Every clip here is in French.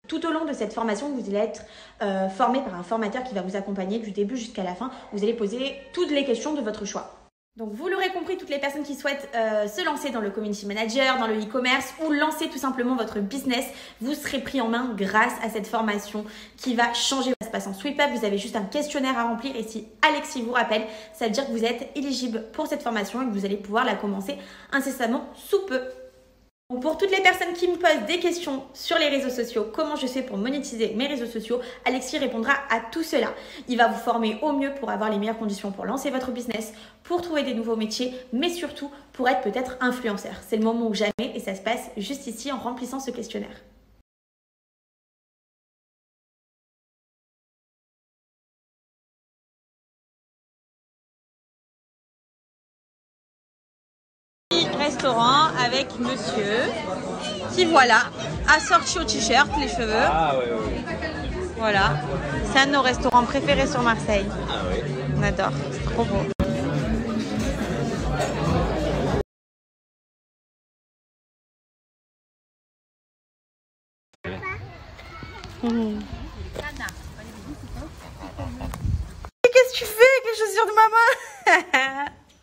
Tout au long de cette formation, vous allez être formé par un formateur qui va vous accompagner du début jusqu'à la fin. Vous allez poser toutes les questions de votre choix. Donc vous l'aurez compris, toutes les personnes qui souhaitent se lancer dans le community manager, dans le e-commerce ou lancer tout simplement votre business, vous serez pris en main grâce à cette formation qui va changer. Ça se passe en sweep up, vous avez juste un questionnaire à remplir et si Alexis vous rappelle, ça veut dire que vous êtes éligible pour cette formation et que vous allez pouvoir la commencer incessamment sous peu. Pour toutes les personnes qui me posent des questions sur les réseaux sociaux, comment je fais pour monétiser mes réseaux sociaux, Alexis répondra à tout cela. Il va vous former au mieux pour avoir les meilleures conditions pour lancer votre business, pour trouver des nouveaux métiers, mais surtout pour être peut-être influenceur. C'est le moment ou jamais et ça se passe juste ici en remplissant ce questionnaire. Restaurant avec monsieur qui voilà assorti au t-shirt, les cheveux. Ah ouais, ouais. Voilà, c'est un de nos restaurants préférés sur Marseille. Ah ouais. On adore, c'est trop beau. Qu'est-ce que tu fais avec les chaussures de maman?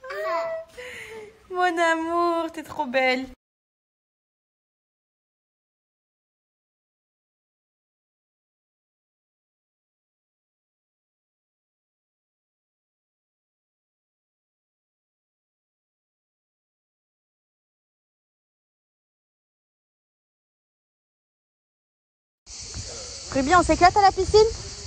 Mon amour, t'es trop belle. Très bien, on s'éclate à la piscine?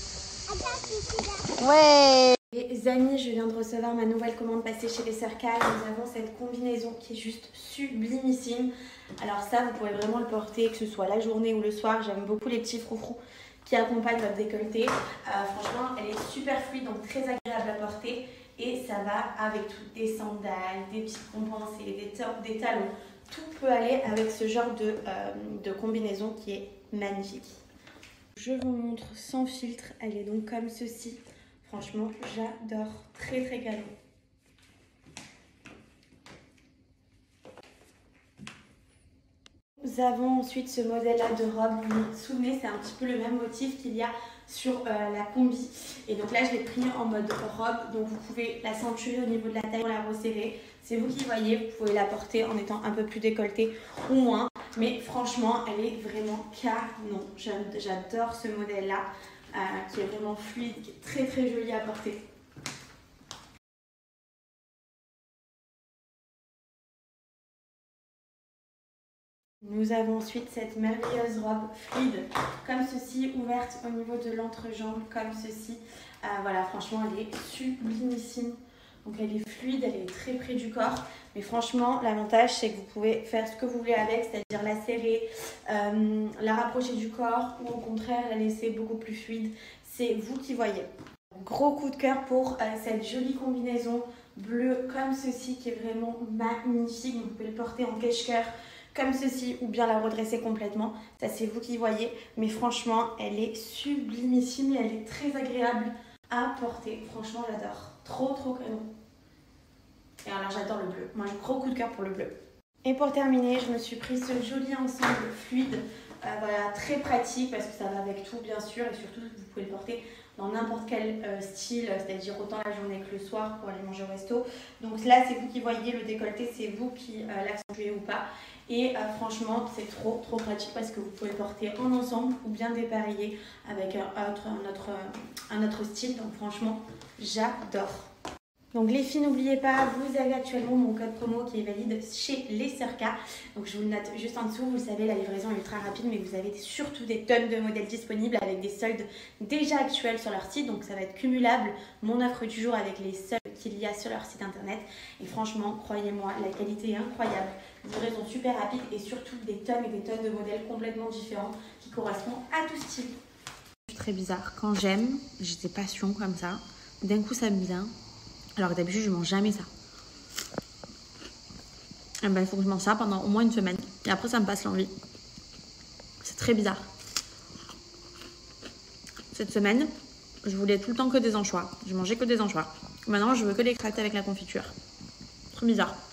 Ouais. Les amis, je viens de recevoir ma nouvelle commande passée chez les Sœurs K. Nous avons cette combinaison qui est juste sublimissime. Alors ça, vous pouvez vraiment le porter, que ce soit la journée ou le soir. J'aime beaucoup les petits froufrous qui accompagnent votre décolleté. Franchement, elle est super fluide, donc très agréable à porter. Et ça va avec tout, des sandales, des petites compensées, des tops, des talons. Tout peut aller avec ce genre de combinaison qui est magnifique. Je vous montre sans filtre, elle est donc comme ceci. Franchement, j'adore, très très galon. Nous avons ensuite ce modèle-là de robe. Vous vous souvenez, c'est un petit peu le même motif qu'il y a sur la combi. Et donc là, je l'ai pris en mode robe. Donc vous pouvez la ceinturer au niveau de la taille pour la resserrer. C'est vous qui voyez, vous pouvez la porter en étant un peu plus décolletée ou moins. Mais franchement, elle est vraiment canon. J'adore ce modèle-là qui est vraiment fluide, qui est très très joli à porter. Nous avons ensuite cette merveilleuse robe fluide comme ceci, ouverte au niveau de l'entrejambe comme ceci. Voilà, franchement, elle est sublimissime. Donc elle est fluide, elle est très près du corps. Mais franchement, l'avantage, c'est que vous pouvez faire ce que vous voulez avec, c'est-à-dire la serrer, la rapprocher du corps ou au contraire la laisser beaucoup plus fluide. C'est vous qui voyez. Gros coup de cœur pour cette jolie combinaison bleue comme ceci qui est vraiment magnifique. Vous pouvez le porter en cache-cœur comme ceci ou bien la redresser complètement. Ça, c'est vous qui voyez. Mais franchement, elle est sublimissime et elle est très agréable à porter. Franchement, j'adore. Trop, trop canon. Et alors, j'adore le bleu. Moi, j'ai gros coup de cœur pour le bleu. Et pour terminer, je me suis pris ce joli ensemble fluide. Voilà, très pratique parce que ça va avec tout, bien sûr. Et surtout, vous pouvez le porter dans n'importe quel style, c'est-à-dire autant la journée que le soir pour aller manger au resto. Donc là, c'est vous qui voyez le décolleté, c'est vous qui l'accentuez ou pas. Et franchement, c'est trop trop pratique parce que vous pouvez le porter en ensemble ou bien dépareiller avec un autre style. Donc franchement, j'adore. Donc les filles, n'oubliez pas, vous avez actuellement mon code promo qui est valide chez les Sœurs K. Donc je vous le note juste en dessous. Vous le savez, la livraison est ultra rapide, mais vous avez surtout des tonnes de modèles disponibles avec des soldes déjà actuels sur leur site. Donc ça va être cumulable, mon offre du jour avec les soldes qu'il y a sur leur site internet. Et franchement, croyez-moi, la qualité est incroyable. Livraison super rapide et surtout des tonnes et des tonnes de modèles complètement différents qui correspondent à tout style. C'est très bizarre. Quand j'aime, j'ai des passions comme ça. D'un coup, ça me vient. Alors que d'habitude, je mange jamais ça. Et ben, il faut que je mange ça pendant au moins une semaine. Et après, ça me passe l'envie. C'est très bizarre. Cette semaine, je voulais tout le temps que des anchois. Je mangeais que des anchois. Maintenant, je veux que les crêpes avec la confiture. Trop bizarre.